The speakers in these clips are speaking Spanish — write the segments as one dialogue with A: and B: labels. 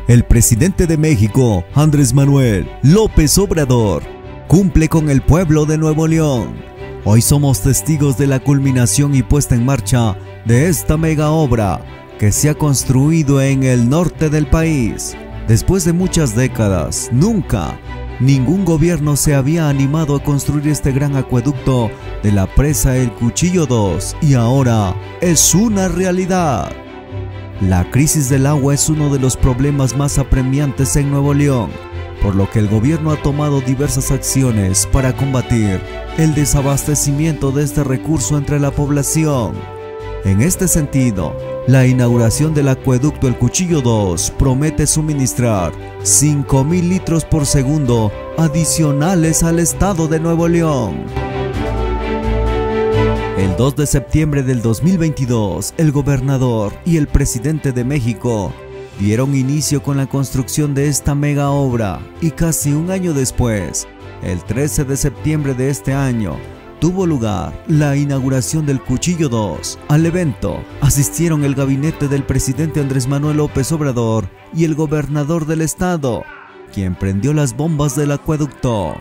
A: El presidente de México, Andrés Manuel López Obrador, cumple con el pueblo de Nuevo León. Hoy somos testigos de la culminación y puesta en marcha de esta mega obra que se ha construido en el norte del país. Después de muchas décadas, nunca ningún gobierno se había animado a construir este gran acueducto de la presa El Cuchillo 2 y ahora es una realidad. La crisis del agua es uno de los problemas más apremiantes en Nuevo León, por lo que el gobierno ha tomado diversas acciones para combatir el desabastecimiento de este recurso entre la población. En este sentido, la inauguración del acueducto El Cuchillo 2 promete suministrar 5,000 litros por segundo adicionales al estado de Nuevo León. El 2 de septiembre del 2022, el gobernador y el presidente de México dieron inicio con la construcción de esta mega obra y casi un año después, el 13 de septiembre de este año, tuvo lugar la inauguración del Cuchillo 2. Al evento asistieron el gabinete del presidente Andrés Manuel López Obrador y el gobernador del estado, quien prendió las bombas del acueducto.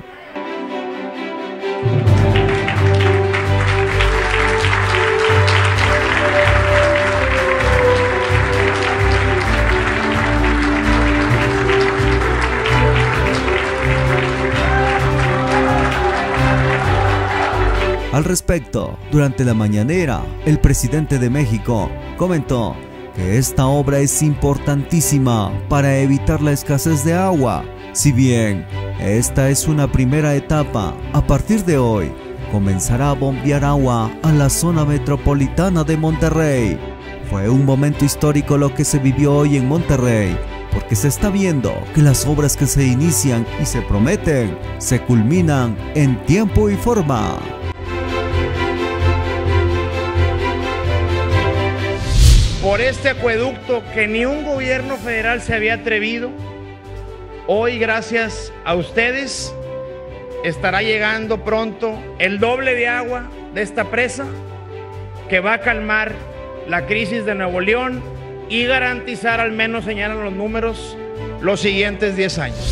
A: Al respecto, durante la mañanera, el presidente de México comentó que esta obra es importantísima para evitar la escasez de agua. Si bien esta es una primera etapa, a partir de hoy comenzará a bombear agua a la zona metropolitana de Monterrey. Fue un momento histórico lo que se vivió hoy en Monterrey, porque se está viendo que las obras que se inician y se prometen se culminan en tiempo y forma.
B: Por este acueducto que ni un gobierno federal se había atrevido, hoy gracias a ustedes estará llegando pronto el doble de agua de esta presa que va a calmar la crisis de Nuevo León y garantizar, al menos señalan los números, los siguientes 10 años.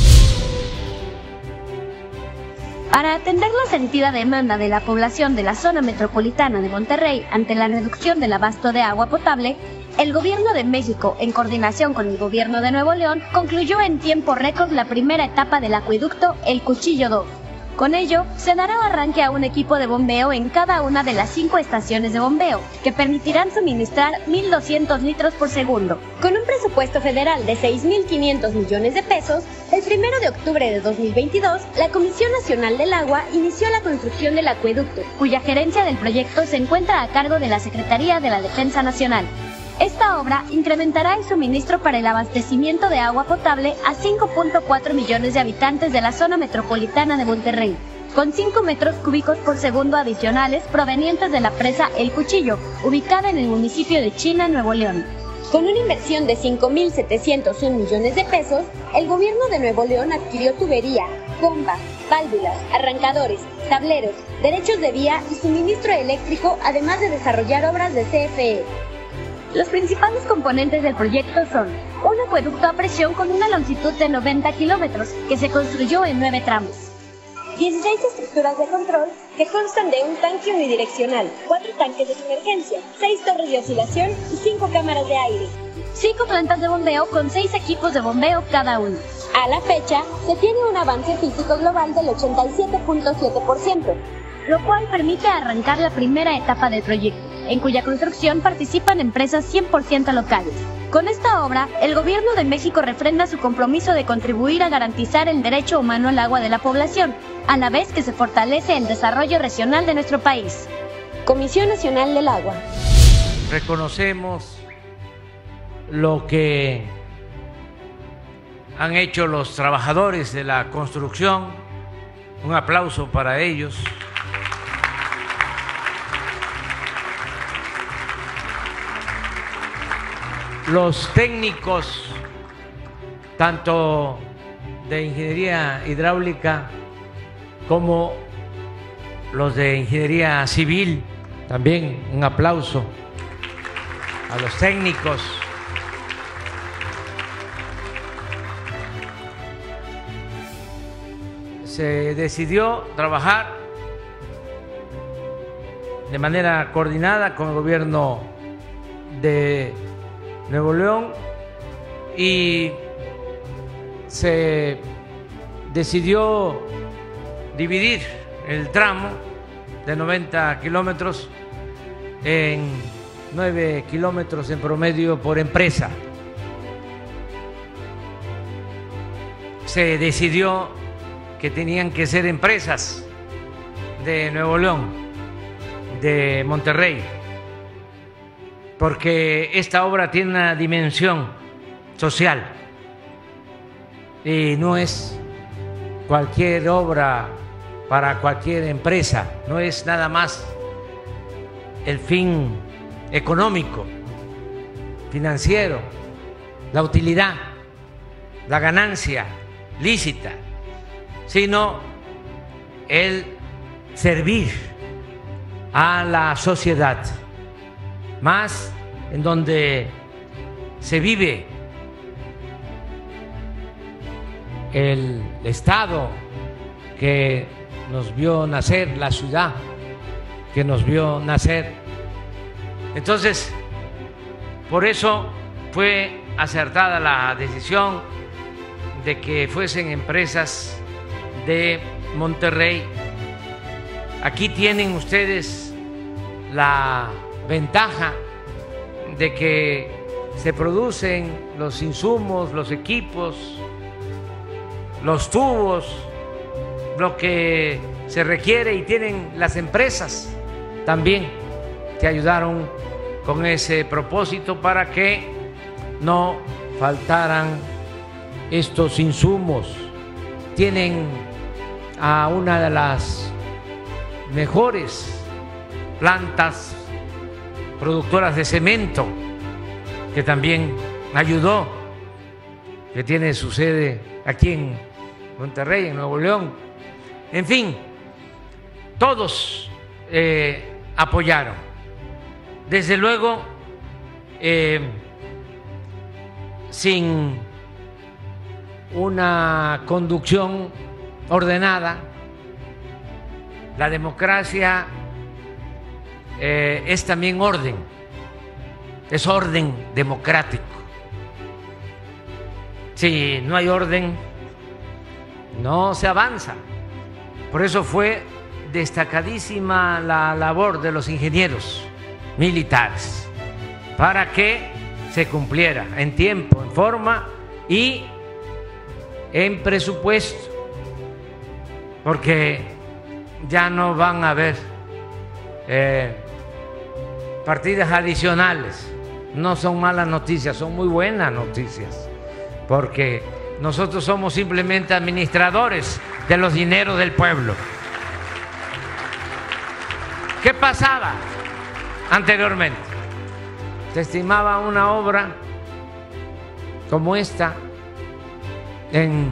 C: Para atender la sentida demanda de la población de la zona metropolitana de Monterrey ante la reducción del abasto de agua potable, el Gobierno de México, en coordinación con el Gobierno de Nuevo León, concluyó en tiempo récord la primera etapa del acueducto El Cuchillo 2. Con ello, se dará arranque a un equipo de bombeo en cada una de las 5 estaciones de bombeo, que permitirán suministrar 1,200 litros por segundo. Con un presupuesto federal de 6.500 millones de pesos, el 1 de octubre de 2022, la Comisión Nacional del Agua inició la construcción del acueducto, cuya gerencia del proyecto se encuentra a cargo de la Secretaría de la Defensa Nacional. Esta obra incrementará el suministro para el abastecimiento de agua potable a 5,4 millones de habitantes de la zona metropolitana de Monterrey, con 5 metros cúbicos por segundo adicionales provenientes de la presa El Cuchillo, ubicada en el municipio de China, Nuevo León. Con una inversión de 5.701 millones de pesos, el gobierno de Nuevo León adquirió tubería, bombas, válvulas, arrancadores, tableros, derechos de vía y suministro eléctrico, además de desarrollar obras de CFE. Los principales componentes del proyecto son un acueducto a presión con una longitud de 90 kilómetros que se construyó en 9 tramos, 16 estructuras de control que constan de un tanque unidireccional, 4 tanques de emergencia, 6 torres de oscilación y 5 cámaras de aire, 5 plantas de bombeo con 6 equipos de bombeo cada uno. A la fecha, se tiene un avance físico global del 87,7%, lo cual permite arrancar la primera etapa del proyecto, en cuya construcción participan empresas 100% locales. Con esta obra, el Gobierno de México refrenda su compromiso de contribuir a garantizar el derecho humano al agua de la población, a la vez que se fortalece el desarrollo regional de nuestro país. Comisión Nacional del Agua.
D: Reconocemos lo que han hecho los trabajadores de la construcción. Un aplauso para ellos. Los técnicos, tanto de ingeniería hidráulica como los de ingeniería civil, también un aplauso a los técnicos. se decidió trabajar de manera coordinada con el gobierno de Nuevo León y se decidió dividir el tramo de 90 kilómetros en 9 kilómetros en promedio por empresa. Se decidió que tenían que ser empresas de Nuevo León, de Monterrey, porque esta obra tiene una dimensión social y no es cualquier obra para cualquier empresa, no es nada más el fin económico, financiero, la utilidad, la ganancia lícita, sino el servir a la sociedad, más en donde se vive el estado que nos vio nacer, la ciudad que nos vio nacer. Entonces, por eso fue acertada la decisión de que fuesen empresas de Monterrey. Aquí tienen ustedes la ventaja de que se producen los insumos, los equipos, los tubos, lo que se requiere, y tienen las empresas también que ayudaron con ese propósito para que no faltaran estos insumos. Tienen a una de las mejores plantas productoras de cemento, que también ayudó, que tiene su sede aquí en Monterrey, en Nuevo León. En fin, todos apoyaron. Desde luego, sin una conducción ordenada. La democracia es también orden, es orden democrático. Si no hay orden, no se avanza. Por eso fue destacadísima la labor de los ingenieros militares para que se cumpliera en tiempo, en forma y en presupuesto, porque ya no van a haber partidas adicionales. No son malas noticias, son muy buenas noticias, porque nosotros somos simplemente administradores de los dineros del pueblo. ¿Qué pasaba anteriormente? Se estimaba una obra como esta en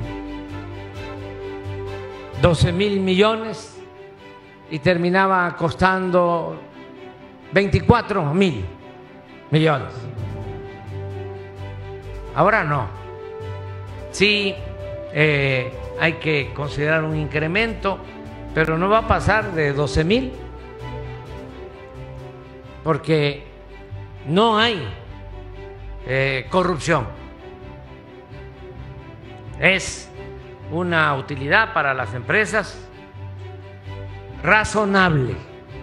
D: 12,000 millones y terminaba costando 24,000 millones. Ahora no. Sí, hay que considerar un incremento, pero no va a pasar de 12,000, porque no hay corrupción. Es una utilidad para las empresas razonable.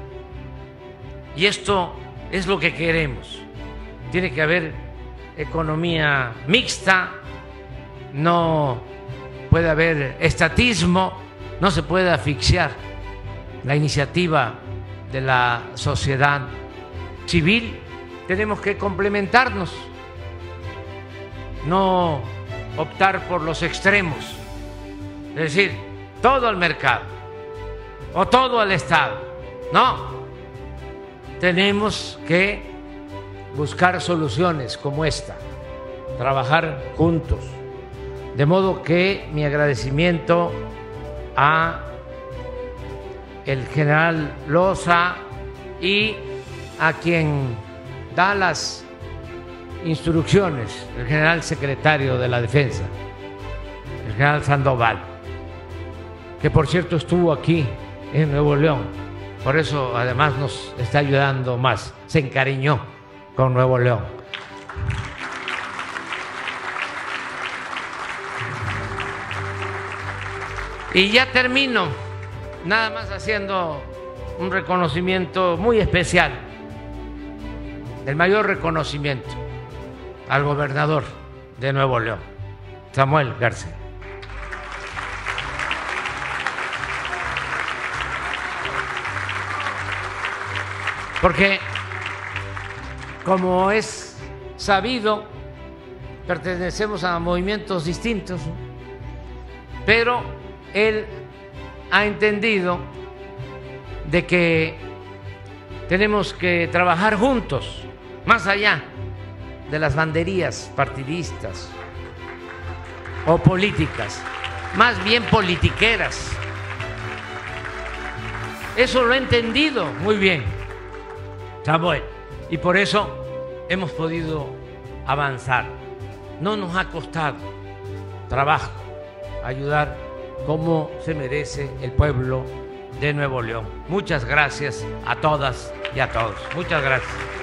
D: Y esto es lo que queremos. Tiene que haber economía mixta, no puede haber estatismo, no se puede asfixiar la iniciativa de la sociedad civil. Tenemos que complementarnos, no optar por los extremos, es decir, todo al mercado o todo al Estado. No, tenemos que buscar soluciones como esta, trabajar juntos. De modo que mi agradecimiento a el general Loza y a quien da las instrucciones, el general secretario de la Defensa, el general Sandoval, que por cierto estuvo aquí en Nuevo León. Por eso además nos está ayudando más. Se encariñó con Nuevo León. Y ya termino, nada más haciendo un reconocimiento muy especial, el mayor reconocimiento al gobernador de Nuevo León, Samuel García. Porque, como es sabido, pertenecemos a movimientos distintos, ¿no? Pero él ha entendido de que tenemos que trabajar juntos, más allá de las banderías partidistas o políticas, más bien politiqueras. Eso lo he entendido muy bien Samuel, y por eso hemos podido avanzar. No nos ha costado trabajo ayudar como se merece el pueblo de Nuevo León. Muchas gracias a todas y a todos. Muchas gracias.